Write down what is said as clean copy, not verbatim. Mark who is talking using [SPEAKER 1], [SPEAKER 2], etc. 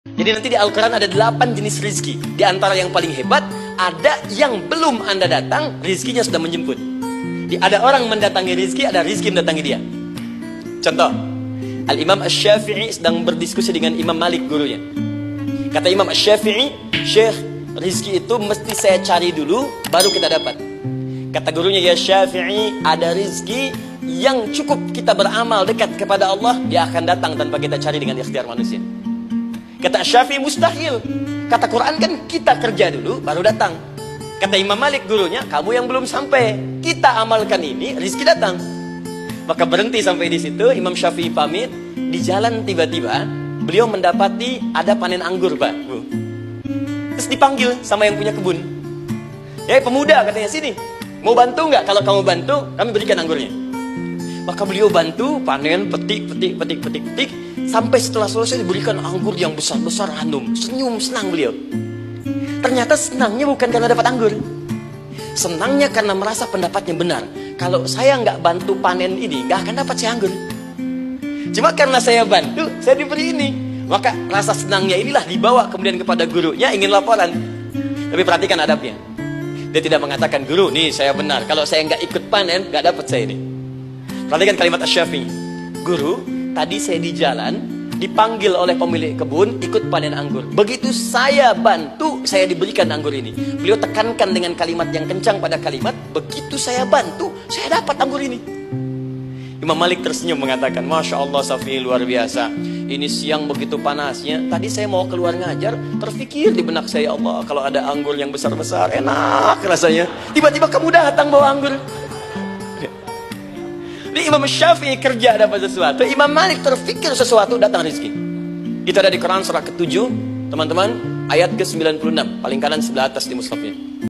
[SPEAKER 1] Jadi nanti di Al-Quran ada 8 jenis rizki. Di antara yang paling hebat, ada yang belum Anda datang, rizkinya sudah menjemput. Ada orang mendatangi rizki, ada rizki mendatangi dia. Contoh, Al-Imam Asy-Syafi'i sedang berdiskusi dengan Imam Malik, gurunya. Kata Imam Asy-Syafi'i, Syekh, rizki itu mesti saya cari dulu, baru kita dapat. Kata gurunya, ya Syafi'i, ada rizki yang cukup kita beramal dekat kepada Allah, dia akan datang tanpa kita cari dengan ikhtiar manusia. Kata Syafi'i, mustahil. Kata Quran kan kita kerja dulu baru datang. Kata Imam Malik, gurunya, kamu yang belum sampai, kita amalkan ini, rizki datang. Maka berhenti sampai di situ. Imam Syafi'i pamit. Di jalan tiba-tiba beliau mendapati ada panen anggur, Pak, Bu. Terus dipanggil sama yang punya kebun. Ya pemuda, katanya, sini, mau bantu nggak? Kalau kamu bantu, kami berikan anggurnya. Maka beliau bantu, panen, petik. Sampai setelah selesai diberikan anggur yang besar-besar, handum. Senyum, senang beliau. Ternyata senangnya bukan karena dapat anggur. Senangnya karena merasa pendapatnya benar. Kalau saya nggak bantu panen ini, nggak akan dapat saya anggur. Cuma karena saya bantu, saya diberi ini. Maka rasa senangnya inilah dibawa kemudian kepada gurunya, ingin laporan. Tapi perhatikan adabnya. Dia tidak mengatakan, guru, nih saya benar. Kalau saya nggak ikut panen, nggak dapat saya ini. Perhatikan kalimat Asy-Syafi'i. Guru, tadi saya di jalan, dipanggil oleh pemilik kebun, ikut panen anggur. Begitu saya bantu, saya diberikan anggur ini. Beliau tekankan dengan kalimat yang kencang pada kalimat, begitu saya bantu, saya dapat anggur ini. Imam Malik tersenyum mengatakan, Masya Allah, Syafi'i luar biasa. Ini siang begitu panasnya, tadi saya mau keluar ngajar, terfikir di benak saya, Allah, kalau ada anggur yang besar-besar, enak rasanya. Tiba-tiba kamu datang bawa anggur. Di Imam Syafi'i kerja dapat sesuatu, Imam Malik terfikir sesuatu, datang rezeki. Itu ada di Quran surah ke-7, teman-teman, ayat ke-96, paling kanan sebelah atas di mushafnya.